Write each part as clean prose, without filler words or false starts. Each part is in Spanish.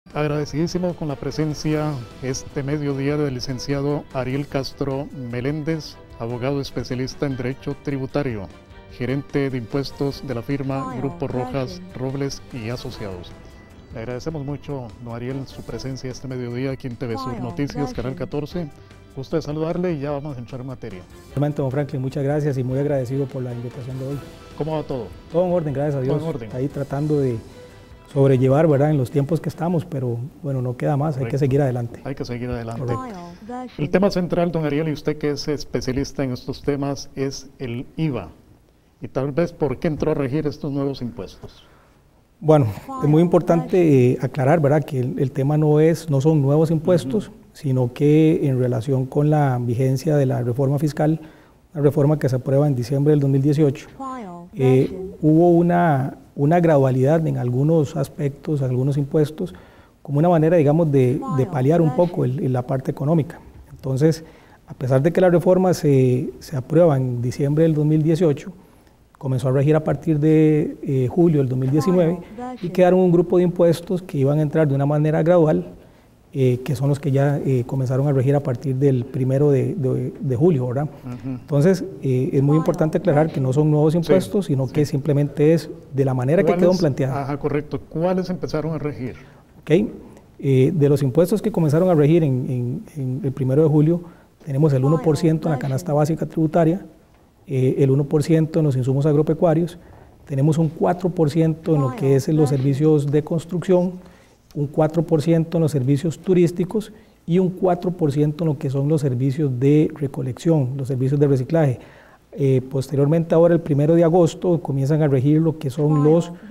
Agradecidísimo con la presencia este mediodía del licenciado Ariel Castro Meléndez, abogado especialista en Derecho Tributario, gerente de impuestos de la firma Grupo Rojas, Robles y Asociados. Le agradecemos mucho, don Ariel, su presencia este mediodía aquí en TV Sur Noticias, Canal 14. Gusto de saludarle y ya vamos a entrar en materia. Realmente, don Franklin, muchas gracias y muy agradecido por la invitación de hoy. ¿Cómo va todo? Todo en orden, gracias a Dios. Todo en orden. Ahí tratando de sobrellevar, ¿verdad?, en los tiempos que estamos, pero bueno, no queda más, hay que seguir adelante. Hay que seguir adelante. El tema central, don Ariel, y usted que es especialista en estos temas, es el IVA. Y tal vez, ¿por qué entró a regir estos nuevos impuestos? Bueno, es muy importante aclarar, ¿verdad?, que el tema no son nuevos impuestos, sino que en relación con la vigencia de la reforma fiscal, una reforma que se aprueba en diciembre del 2018, hubo una gradualidad en algunos aspectos, algunos impuestos, como una manera, digamos, de paliar un poco la parte económica. Entonces, a pesar de que la reforma se aprueba en diciembre del 2018, comenzó a regir a partir de julio del 2019 y quedaron un grupo de impuestos que iban a entrar de una manera gradual, que son los que ya comenzaron a regir a partir del 1 de julio, ¿verdad? Entonces, es muy importante aclarar que no son nuevos impuestos, sino que simplemente es de la manera que quedó planteada. Ajá, correcto. ¿Cuáles empezaron a regir? Ok. De los impuestos que comenzaron a regir en el 1 de julio, tenemos el 1% en la canasta básica tributaria, el 1% en los insumos agropecuarios, tenemos un 4% en lo que es en los servicios de construcción, un 4% en los servicios turísticos y un 4% en lo que son los servicios de recolección, los servicios de reciclaje. Posteriormente, ahora el 1 de agosto, comienzan a regir lo que son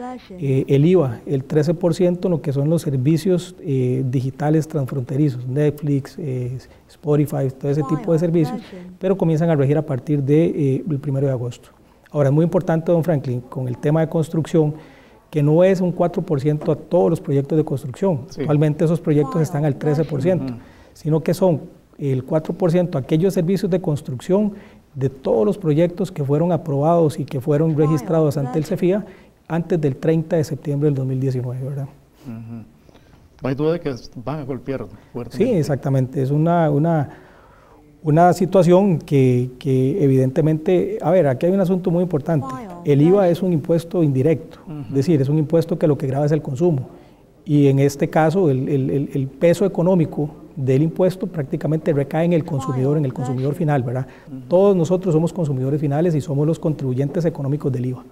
el IVA, el 13% en lo que son los servicios digitales transfronterizos, Netflix, Spotify, todo ese tipo de servicios, pero comienzan a regir a partir del 1 de agosto. Ahora, es muy importante, don Franklin, con el tema de construcción, que no es un 4% a todos los proyectos de construcción. Sí. Actualmente esos proyectos están al 13%, sino que son el 4% aquellos servicios de construcción de todos los proyectos que fueron aprobados y que fueron registrados ante el CEFIA antes del 30 de septiembre del 2019, ¿verdad? No hay duda de que van a golpear fuertemente. Sí, exactamente. Es una situación que evidentemente, a ver, aquí hay un asunto muy importante. El IVA es un impuesto indirecto, es decir, es un impuesto que lo que grava es el consumo. Y en este caso, el peso económico del impuesto prácticamente recae en el consumidor final, ¿verdad? Todos nosotros somos consumidores finales y somos los contribuyentes económicos del IVA.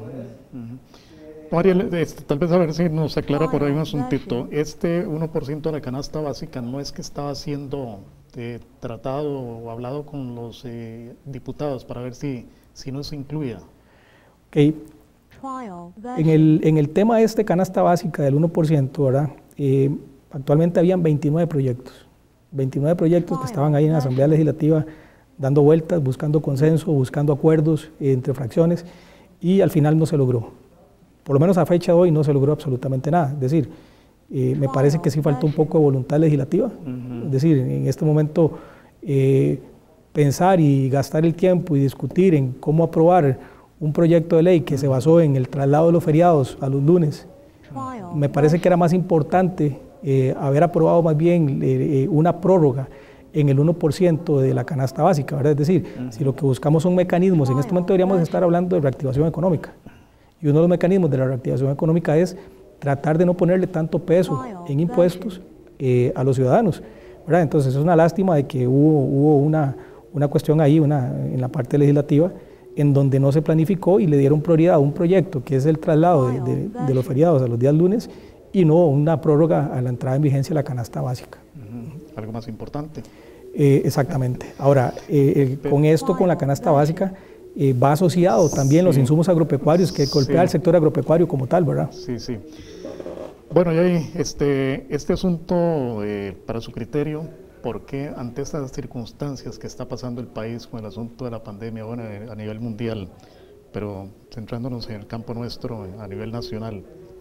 Ariel, tal vez a ver si nos aclara por ahí un asuntito. Este 1% de la canasta básica no es que estaba siendo tratado o hablado con los diputados para ver si no se incluía. Okay. En el tema de canasta básica del 1%, ¿verdad? Actualmente habían 29 proyectos que estaban ahí en la Asamblea Legislativa dando vueltas, buscando consenso, buscando acuerdos entre fracciones, y al final no se logró. Por lo menos a fecha de hoy no se logró absolutamente nada. Es decir, me parece que sí faltó un poco de voluntad legislativa. Es decir, en este momento pensar y gastar el tiempo y discutir en cómo aprobar un proyecto de ley que se basó en el traslado de los feriados a los lunes, me parece que era más importante haber aprobado más bien una prórroga en el 1% de la canasta básica, ¿verdad? Es decir, si lo que buscamos son mecanismos, en este momento deberíamos estar hablando de reactivación económica. Y uno de los mecanismos de la reactivación económica es tratar de no ponerle tanto peso en impuestos a los ciudadanos, ¿verdad? Entonces es una lástima de que hubo una cuestión ahí, en la parte legislativa, en donde no se planificó y le dieron prioridad a un proyecto que es el traslado de los feriados a los días lunes y no una prórroga a la entrada en vigencia de la canasta básica. Algo más importante. Exactamente. Ahora, con esto, con la canasta básica, va asociado también los insumos agropecuarios que golpea al sector agropecuario como tal, ¿verdad? Sí, sí. Bueno, y ahí, este asunto, para su criterio, ¿por qué ante estas circunstancias que está pasando el país con el asunto de la pandemia, bueno, a nivel mundial, pero centrándonos en el campo nuestro, a nivel nacional,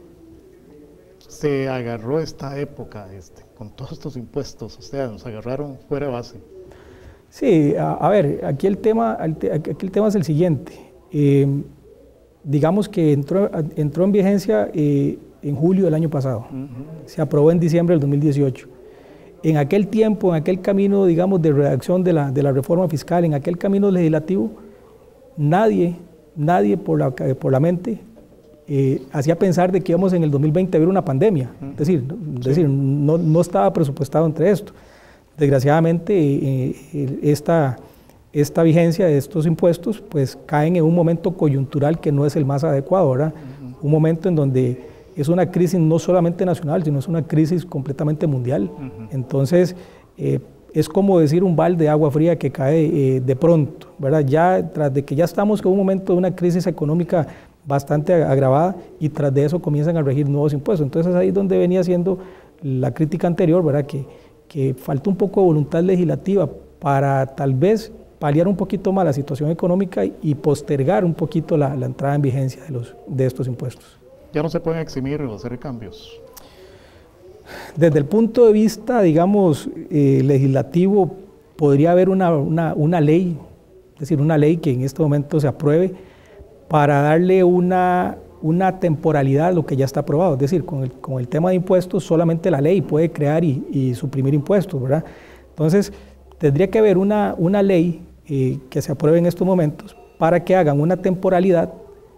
se agarró esta época con todos estos impuestos? O sea, nos agarraron fuera de base. Sí, a ver, aquí el tema es el siguiente. Digamos que entró en vigencia en julio del año pasado. Se aprobó en diciembre del 2018. En aquel tiempo, en aquel camino, digamos, de redacción de la reforma fiscal, en aquel camino legislativo, nadie por la mente hacía pensar de que íbamos en el 2020 a ver una pandemia. Es decir, no estaba presupuestado entre esto. Desgraciadamente, esta vigencia de estos impuestos pues caen en un momento coyuntural que no es el más adecuado, ¿verdad? Un momento en donde es una crisis no solamente nacional, sino es una crisis completamente mundial. Entonces, es como decir un balde de agua fría que cae de pronto, ¿verdad? Ya tras de que ya estamos en un momento de una crisis económica bastante agravada y tras de eso comienzan a regir nuevos impuestos. Entonces, ahí es donde venía siendo la crítica anterior, ¿verdad? Que falta un poco de voluntad legislativa para tal vez paliar un poquito más la situación económica y postergar un poquito la entrada en vigencia de estos impuestos. ¿Ya no se pueden eximir o hacer cambios? Desde el punto de vista, digamos, legislativo, podría haber una ley, es decir, una ley que en este momento se apruebe para darle una temporalidad a lo que ya está aprobado. Es decir, con el tema de impuestos, solamente la ley puede crear y suprimir impuestos, ¿verdad? Entonces, tendría que haber una ley que se apruebe en estos momentos para que hagan una temporalidad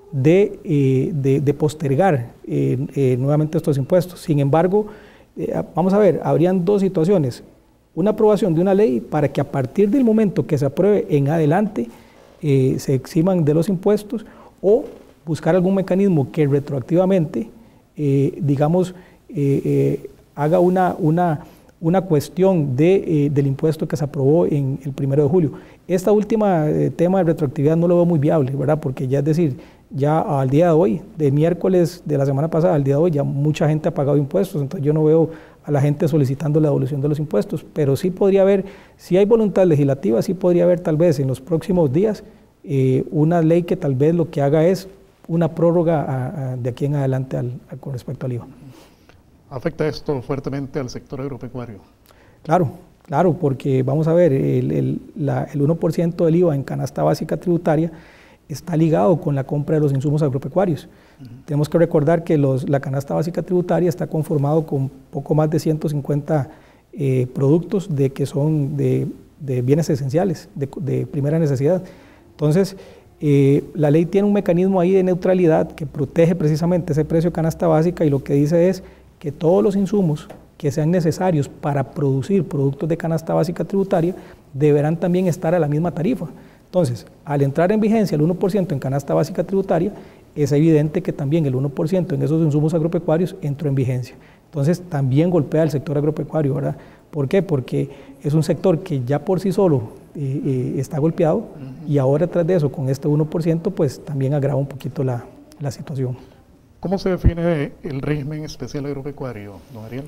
de postergar nuevamente estos impuestos. Sin embargo, vamos a ver, habrían dos situaciones. Una aprobación de una ley para que a partir del momento que se apruebe en adelante se eximan de los impuestos, o buscar algún mecanismo que retroactivamente, digamos, haga una cuestión del impuesto que se aprobó en el 1 de julio. Esta última tema de retroactividad no lo veo muy viable, ¿verdad? Porque ya es decir, ya al día de hoy, de miércoles de la semana pasada al día de hoy, ya mucha gente ha pagado impuestos, entonces yo no veo a la gente solicitando la devolución de los impuestos, pero sí podría haber, si hay voluntad legislativa, sí podría haber tal vez en los próximos días una ley que tal vez lo que haga es una prórroga de aquí en adelante con respecto al IVA. ¿Afecta esto fuertemente al sector agropecuario? Claro, porque vamos a ver, el 1% del IVA en canasta básica tributaria está ligado con la compra de los insumos agropecuarios. Tenemos que recordar que la canasta básica tributaria está conformado con poco más de 150 productos que son de bienes esenciales, de primera necesidad. Entonces, la ley tiene un mecanismo ahí de neutralidad que protege precisamente ese precio de canasta básica, y lo que dice es que todos los insumos que sean necesarios para producir productos de canasta básica tributaria deberán también estar a la misma tarifa. Entonces, al entrar en vigencia el 1% en canasta básica tributaria, es evidente que también el 1% en esos insumos agropecuarios entró en vigencia. Entonces, también golpea al sector agropecuario, ¿verdad? ¿Por qué? Porque es un sector que ya por sí solo está golpeado, y ahora tras de eso, con este 1%, pues también agrava un poquito la situación. ¿Cómo se define el régimen especial agropecuario, don Ariel?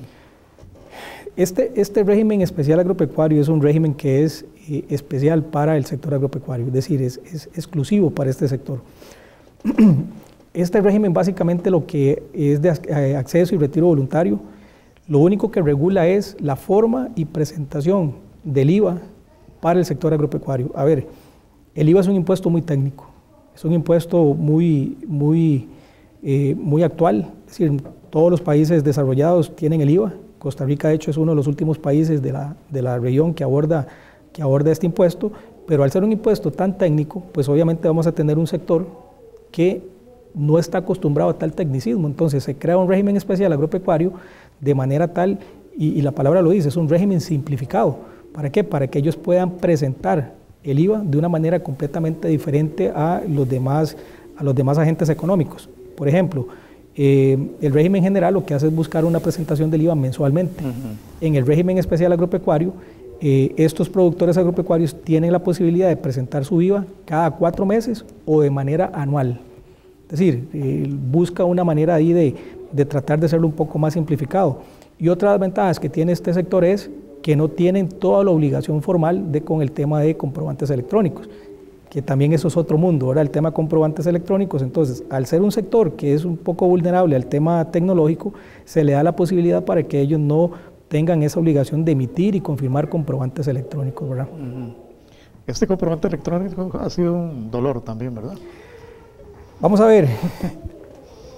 Este régimen especial agropecuario es un régimen que es especial para el sector agropecuario, es decir, es exclusivo para este sector. Este régimen básicamente lo que es de acceso y retiro voluntario, lo único que regula es la forma y presentación del IVA para el sector agropecuario. A ver, el IVA es un impuesto muy técnico, es un impuesto muy actual, es decir, todos los países desarrollados tienen el IVA. Costa Rica, de hecho, es uno de los últimos países de la región que aborda este impuesto, pero al ser un impuesto tan técnico, pues obviamente vamos a tener un sector que no está acostumbrado a tal tecnicismo. Entonces se crea un régimen especial agropecuario de manera tal, y la palabra lo dice, es un régimen simplificado. ¿Para qué? Para que ellos puedan presentar el IVA de una manera completamente diferente a los demás agentes económicos. Por ejemplo, el régimen general lo que hace es buscar una presentación del IVA mensualmente. En el régimen especial agropecuario, estos productores agropecuarios tienen la posibilidad de presentar su IVA cada 4 meses o de manera anual. Es decir, busca una manera ahí de tratar de hacerlo un poco más simplificado. Y otra de las ventajas que tiene este sector es que no tienen toda la obligación formal con el tema de comprobantes electrónicos, que también eso es otro mundo. Ahora el tema de comprobantes electrónicos, entonces, al ser un sector que es un poco vulnerable al tema tecnológico, se le da la posibilidad para que ellos no tengan esa obligación de emitir y confirmar comprobantes electrónicos, ¿verdad? Este comprobante electrónico ha sido un dolor también, ¿verdad? Vamos a ver,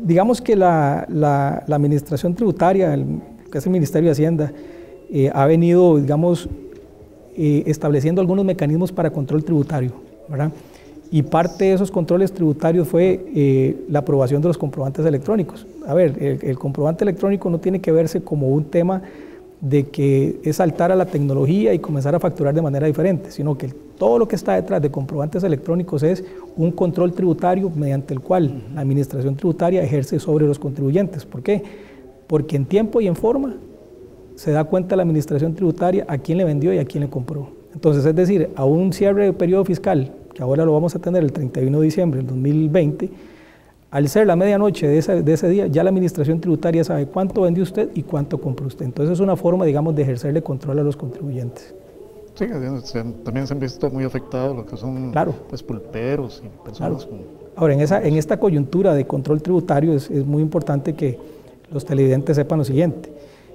digamos que la administración tributaria, que es el Ministerio de Hacienda, ha venido, digamos, estableciendo algunos mecanismos para control tributario, ¿verdad? Y parte de esos controles tributarios fue la aprobación de los comprobantes electrónicos. A ver, el comprobante electrónico no tiene que verse como un tema de que es saltar a la tecnología y comenzar a facturar de manera diferente, sino que todo lo que está detrás de comprobantes electrónicos es un control tributario mediante el cual la administración tributaria ejerce sobre los contribuyentes. ¿Por qué? Porque en tiempo y en forma se da cuenta la administración tributaria a quién le vendió y a quién le compró. Entonces, es decir, a un cierre de periodo fiscal, que ahora lo vamos a tener el 31 de diciembre del 2020, al ser la medianoche de ese día, ya la administración tributaria sabe cuánto vendió usted y cuánto compró usted. Entonces es una forma, digamos, de ejercerle control a los contribuyentes. Sí, también se han visto muy afectados lo que son pues, pulperos y personas con... Ahora, en esta coyuntura de control tributario es muy importante que los televidentes sepan lo siguiente.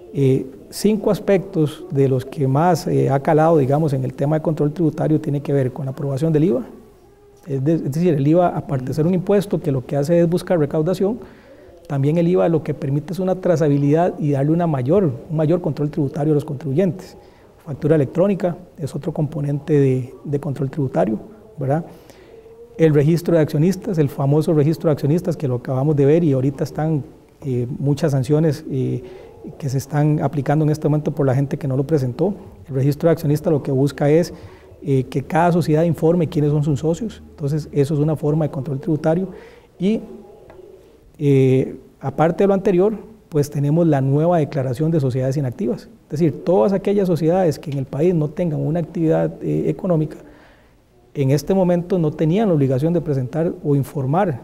5 aspectos de los que más ha calado, digamos, en el tema de control tributario tiene que ver con la aprobación del IVA. Es decir, el IVA, aparte de ser un impuesto que lo que hace es buscar recaudación, también el IVA lo que permite es una trazabilidad y darle un mayor control tributario a los contribuyentes. Factura electrónica es otro componente de control tributario, ¿verdad? El registro de accionistas, el famoso registro de accionistas que lo acabamos de ver y ahorita están muchas sanciones que se están aplicando en este momento por la gente que no lo presentó. El registro de accionistas lo que busca es que cada sociedad informe quiénes son sus socios, entonces eso es una forma de control tributario. Y aparte de lo anterior, pues tenemos la nueva declaración de sociedades inactivas, es decir, todas aquellas sociedades que en el país no tengan una actividad económica, en este momento no tenían la obligación de presentar o informar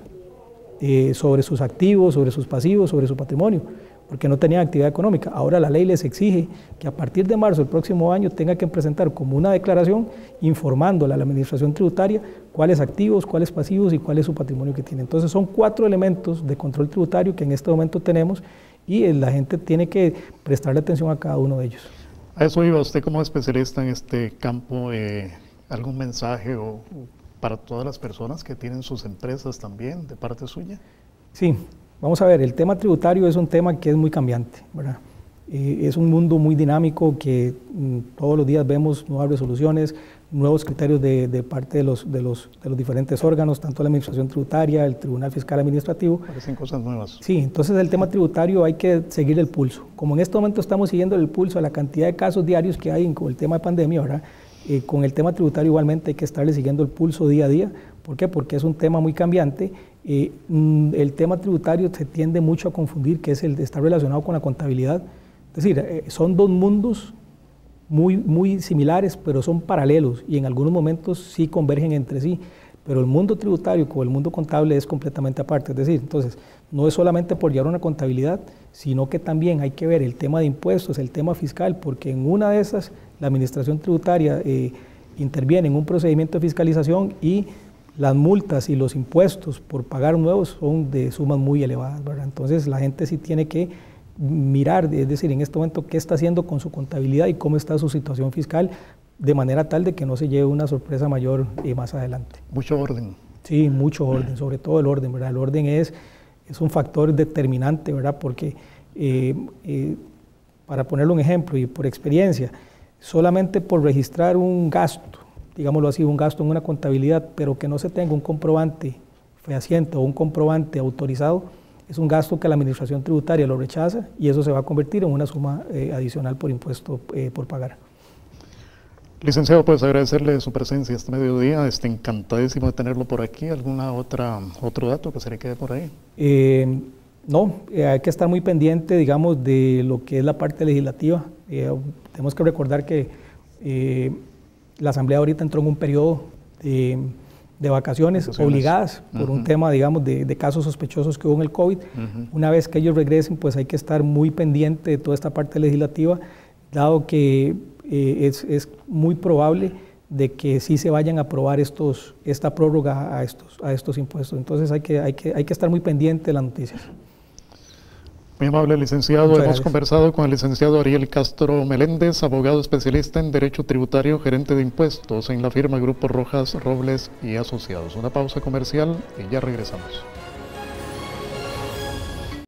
sobre sus activos, sobre sus pasivos, sobre su patrimonio, porque no tenían actividad económica. Ahora la ley les exige que a partir de marzo del próximo año tengan que presentar como una declaración informándole a la administración tributaria cuáles activos, cuáles pasivos y cuál es su patrimonio que tiene. Entonces son 4 elementos de control tributario que en este momento tenemos y la gente tiene que prestarle atención a cada uno de ellos. A eso iba usted como especialista en este campo, ¿algún mensaje para todas las personas que tienen sus empresas también de parte suya? Sí. Vamos a ver, el tema tributario es un tema que es muy cambiante, ¿verdad? Es un mundo muy dinámico que todos los días vemos nuevas resoluciones, nuevos criterios de parte de los diferentes órganos, tanto la Administración Tributaria, el Tribunal Fiscal Administrativo. Parecen cosas nuevas. Sí, entonces el tema tributario hay que seguir el pulso. Como en este momento estamos siguiendo el pulso a la cantidad de casos diarios que hay con el tema de pandemia, ¿verdad? Con el tema tributario igualmente hay que estarle siguiendo el pulso día a día. ¿Por qué? Porque es un tema muy cambiante. El tema tributario se tiende mucho a confundir, que está relacionado con la contabilidad. Es decir, son 2 mundos muy similares, pero son paralelos y en algunos momentos sí convergen entre sí. Pero el mundo tributario con el mundo contable es completamente aparte. Es decir, entonces, no es solamente por llevar una contabilidad, sino que también hay que ver el tema de impuestos, el tema fiscal, porque en una de esas la administración tributaria interviene en un procedimiento de fiscalización y las multas y los impuestos por pagar nuevos son de sumas muy elevadas, ¿verdad? Entonces la gente sí tiene que mirar, es decir, en este momento qué está haciendo con su contabilidad y cómo está su situación fiscal, de manera tal de que no se lleve una sorpresa mayor más adelante. Mucho orden. Sí, mucho orden, sobre todo el orden, ¿verdad? El orden es un factor determinante, ¿verdad? Porque, para ponerle un ejemplo y por experiencia, solamente por registrar un gasto, digámoslo así, un gasto en una contabilidad, pero que no se tenga un comprobante fehaciente o un comprobante autorizado, es un gasto que la administración tributaria lo rechaza y eso se va a convertir en una suma adicional por impuesto por pagar. Licenciado, pues agradecerle su presencia este mediodía, encantadísimo de tenerlo por aquí. ¿Alguna otro dato que se le quede por ahí? No, hay que estar muy pendiente, digamos, de lo que es la parte legislativa. Tenemos que recordar que la Asamblea ahorita entró en un periodo de vacaciones obligadas por un tema, digamos, de casos sospechosos que hubo en el COVID. Una vez que ellos regresen, pues hay que estar muy pendiente de toda esta parte legislativa, dado que es muy probable de que sí se vayan a aprobar esta prórroga a estos impuestos. Entonces hay que estar muy pendiente de las noticias. Muy amable, licenciado. Hemos conversado con el licenciado Ariel Castro Meléndez, abogado especialista en Derecho Tributario, gerente de impuestos en la firma Grupo Rojas, Robles y Asociados. Una pausa comercial y ya regresamos.